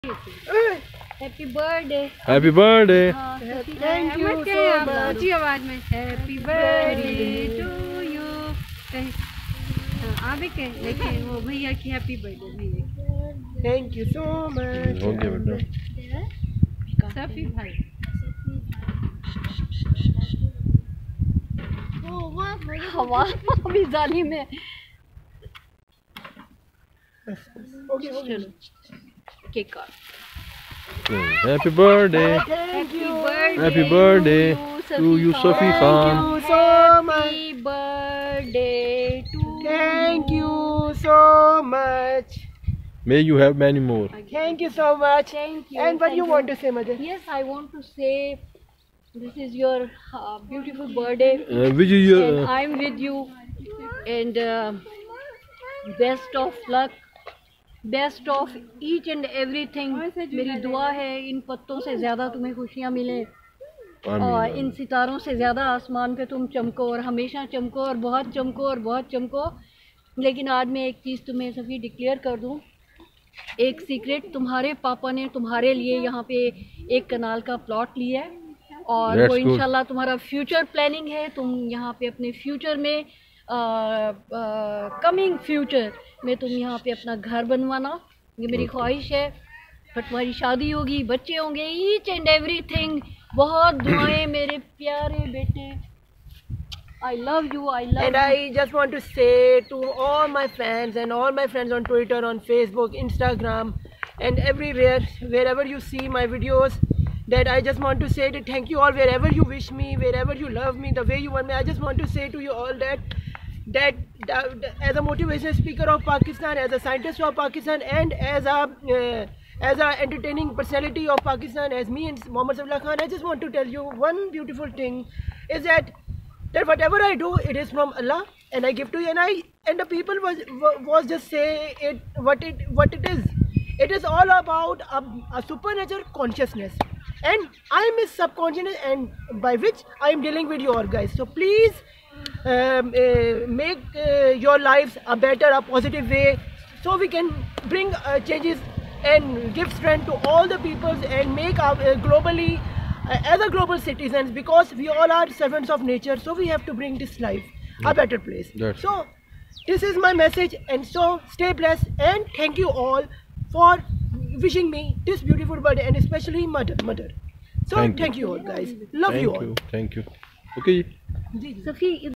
Happy birthday. Happy birthday. Thank you so much. अच्छी आवाज में हैप्पी बर्थडे टू यू। आप भी कहें, लेकिन वो भैया की हैप्पी बर्थडे भैया। Thank you so much. हो गया बेटा। सफी भाई। हवा अभी जाली में। चलो केक काट। Happy birthday. Happy birthday to you Safi Khan. so much. Happy birthday to. Thank you so much. May you have many more. Thank you so much. Thank you. And what you want to say, mother? Yes, I want to say this is your beautiful birthday. Which is your And I'm with you. And best of luck. Best of each and everything. मेरी दुआ है इन पत्तों से ज़्यादा तुम्हें खुशियाँ मिलें और इन सितारों से ज़्यादा आसमान पे तुम चमको और हमेशा चमको और बहुत चमको और बहुत चमको। लेकिन आज मैं एक चीज़ तुम्हें सभी डिक्लेयर कर दूँ, एक सीक्रेट। तुम्हारे पापा ने तुम्हारे लिए यहाँ पे एक कनाल का प्लॉट लिया है और वो इंशाल्लाह तुम्हारा फ्यूचर प्लानिंग है। तुम यहाँ पे अपने फ्यूचर में कमिंग फ्यूचर में तुम यहाँ पे अपना घर बनवाना, ये मेरी ख्वाहिश है। फिर तुम्हारी शादी होगी, बच्चे होंगे, ईच एंड एवरीथिंग। बहुत दुआएं मेरे प्यारे बेटे। I love you, I love And you. I just want to say to all my fans and all my friends on Twitter, on Facebook, Instagram and everywhere, wherever you see my videos, that I just want to say that thank you all, wherever you wish me, wherever you love me, the way you want me. I just want to say to you all that as a motivational speaker of Pakistan, as a scientist of Pakistan, and as a entertaining personality of Pakistan, as me and Mohammad Saifullah Khan, I just want to tell you one beautiful thing is that whatever I do, it is from Allah, and I give to you, and the people was just say it what it is. It is all about a supernatural consciousness, and I am his subconscious, and by which I am dealing with you all guys. So please make your lives a better, a positive way, so we can bring changes and give strength to all the peoples and make our globally as a global citizens, because we all are servants of nature, so we have to bring this life a better place. So this is my message, and so stay blessed, and thank you all for wishing me this beautiful birthday, and especially mother. So thank you all guys, love you all. Thank you. Okay. Safi,